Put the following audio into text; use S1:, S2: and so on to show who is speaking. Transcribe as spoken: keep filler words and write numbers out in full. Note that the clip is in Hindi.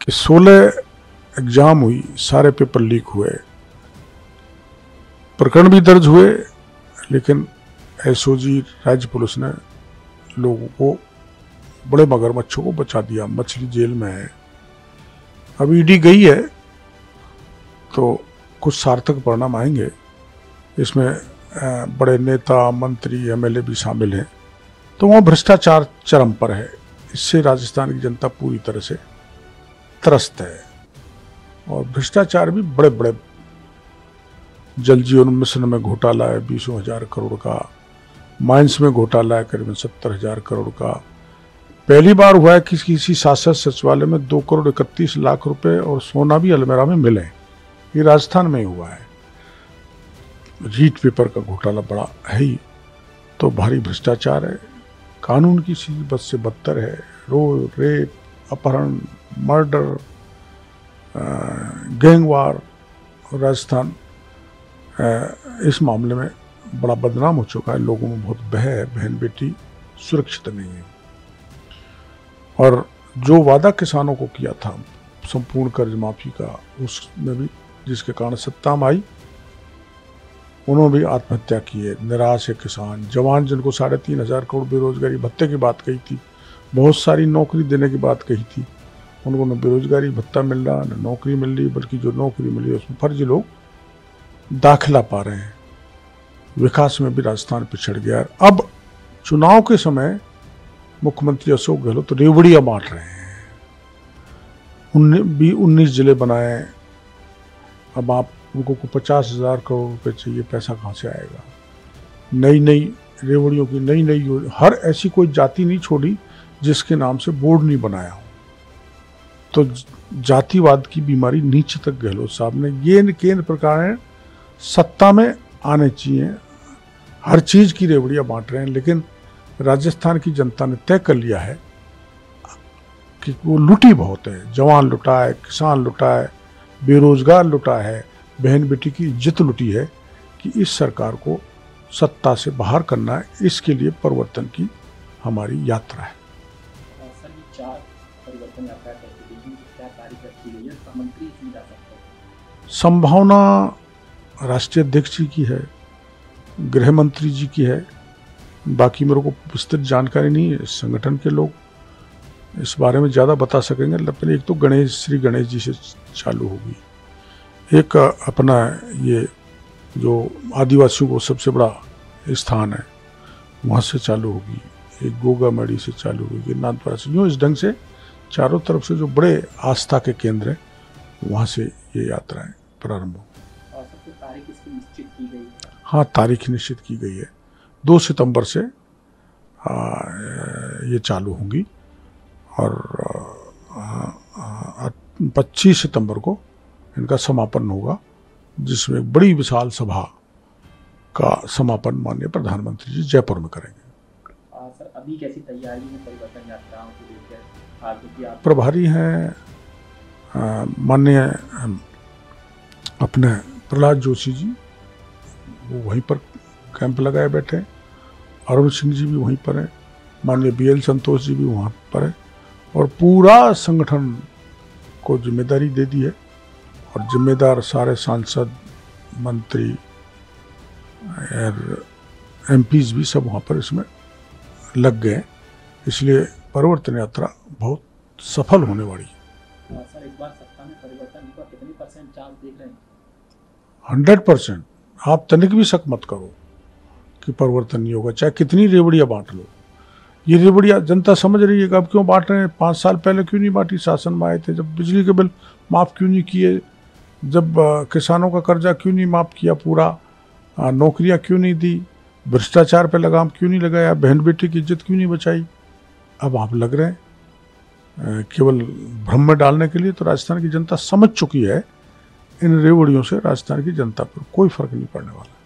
S1: कि सोलह एग्जाम हुई, सारे पेपर लीक हुए, प्रकरण भी दर्ज हुए, लेकिन एसओजी राज्य पुलिस ने लोगों को, बड़े मगरमच्छों को बचा दिया। मछली जेल में है। अब ईडी गई है तो कुछ सार्थक परिणाम आएंगे। इसमें बड़े नेता, मंत्री, एमएलए भी शामिल हैं। तो वहाँ भ्रष्टाचार चरम पर है। इससे राजस्थान की जनता पूरी तरह से त्रस्त है। और भ्रष्टाचार भी बड़े बड़े, जल जीवन मिशन में घोटाला है बीसों हजार करोड़ का, माइंस में घोटाला है करीबन सत्तर हजार करोड़ का। पहली बार हुआ है कि किसी शासन सचिवालय में दो करोड़ इकतीस लाख रुपए और सोना भी अलमेरा में मिले। ये राजस्थान में ही हुआ है। रीट पेपर का घोटाला बड़ा है ही, तो भारी भ्रष्टाचार है। कानून की स्थिति बद से बदतर है। रो रेप, अपहरण, मर्डर, गैंगवार। राजस्थान इस मामले में बड़ा बदनाम हो चुका है। लोगों में बहुत भय है। बहन बेटी सुरक्षित नहीं है। और जो वादा किसानों को किया था संपूर्ण कर्ज माफी का, उसमें भी जिसके कारण सत्ता में आई, उन्होंने भी आत्महत्या की है। निराश है किसान। जवान जिनको साढ़े तीन हजार करोड़ बेरोजगारी भत्ते की बात कही थी, बहुत सारी नौकरी देने की बात कही थी, उनको न बेरोजगारी भत्ता मिल रहा, न नौकरी मिल रही, बल्कि जो नौकरी मिली उसमें फर्जी लोग दाखिला पा रहे हैं। विकास में भी राजस्थान पिछड़ गया। अब चुनाव के समय मुख्यमंत्री अशोक गहलोत तो रेवड़ियां बांट रहे हैं। उन्नीस उन्नीस जिले बनाए। अब आप उनको को पचास हजार करोड़ रुपए चाहिए, पैसा कहाँ से आएगा? नई नई रेवड़ियों की नई नई, हर ऐसी कोई जाति नहीं छोड़ी जिसके नाम से बोर्ड नहीं बनाया हो। तो जातिवाद की बीमारी नीचे तक गहलोत साहब ने, ये केंद्र सरकार है, सत्ता में आने चाहिए। हर चीज की रेवड़ियां बांट रहे हैं, लेकिन राजस्थान की जनता ने तय कर लिया है कि वो लुटी बहुत है। जवान लुटा है, किसान लुटा है, बेरोजगार लुटा है, बहन बेटी की इज्जत लुटी है। कि इस सरकार को सत्ता से बाहर करना है। इसके लिए परिवर्तन की हमारी यात्रा है। संभावना राष्ट्रीय अध्यक्ष जी की है, गृह मंत्री जी की है। बाकी मेरे को विस्तृत जानकारी नहीं है। संगठन के लोग इस बारे में ज़्यादा बता सकेंगे। लेकिन एक तो गणेश श्री गणेश जी से चालू होगी, एक अपना ये जो आदिवासियों को सबसे बड़ा स्थान है वहाँ से चालू होगी, एक गोगा मड़ी से चालू होगी, नाथद्वारा से। यूँ इस ढंग से चारों तरफ से जो बड़े आस्था के केंद्र हैं वहाँ से ये यात्राएं प्रारंभ होगी।
S2: तारीख इसकी निश्चित की गई है?
S1: हाँ, तारीख निश्चित की गई है। दो सितंबर से आ, ये चालू होंगी और पच्चीस सितंबर को इनका समापन होगा, जिसमें एक बड़ी विशाल सभा का समापन माननीय प्रधानमंत्री जी जयपुर में करेंगे।
S2: आ, सर, अभी कैसी तैयारी है परिवर्तन यात्राओं को लेकर?
S1: प्रभारी हैं माननीय अपने प्रहलाद जोशी जी, वो वहीं पर कैंप लगाए बैठे हैं। अरुण सिंह जी भी वहीं पर हैं। माननीय बी एल संतोष जी भी वहाँ पर है। और पूरा संगठन को जिम्मेदारी दे दी है। और जिम्मेदार सारे सांसद, मंत्री और एम पीज भी सब वहाँ पर इसमें लग गए। इसलिए परिवर्तन यात्रा बहुत सफल होने वाली है।
S2: सर, इस बार सत्ता में परिवर्तन का कितनी परसेंट चांस देख रहे हैं?
S1: Hundred percent. आप तनिक भी शक मत करो कि परिवर्तन नहीं होगा, चाहे कितनी रेवड़ियाँ बांट लो। ये रेवड़ियाँ जनता समझ रही है कि अब क्यों बांट रहे हैं। पाँच साल पहले क्यों नहीं बांटी? शासन में आए थे जब बिजली के बिल माफ़ क्यों नहीं किए? जब किसानों का कर्जा क्यों नहीं माफ़ किया पूरा? नौकरियाँ क्यों नहीं दी? भ्रष्टाचार पर लगाम क्यों नहीं लगाया? बहन बेटी की इज्जत क्यों नहीं बचाई? अब आप लग रहे हैं केवल भ्रम में डालने के लिए। तो राजस्थान की जनता समझ चुकी है इन रेवड़ियों से राजस्थान की जनता पर कोई फर्क नहीं पड़ने वाला।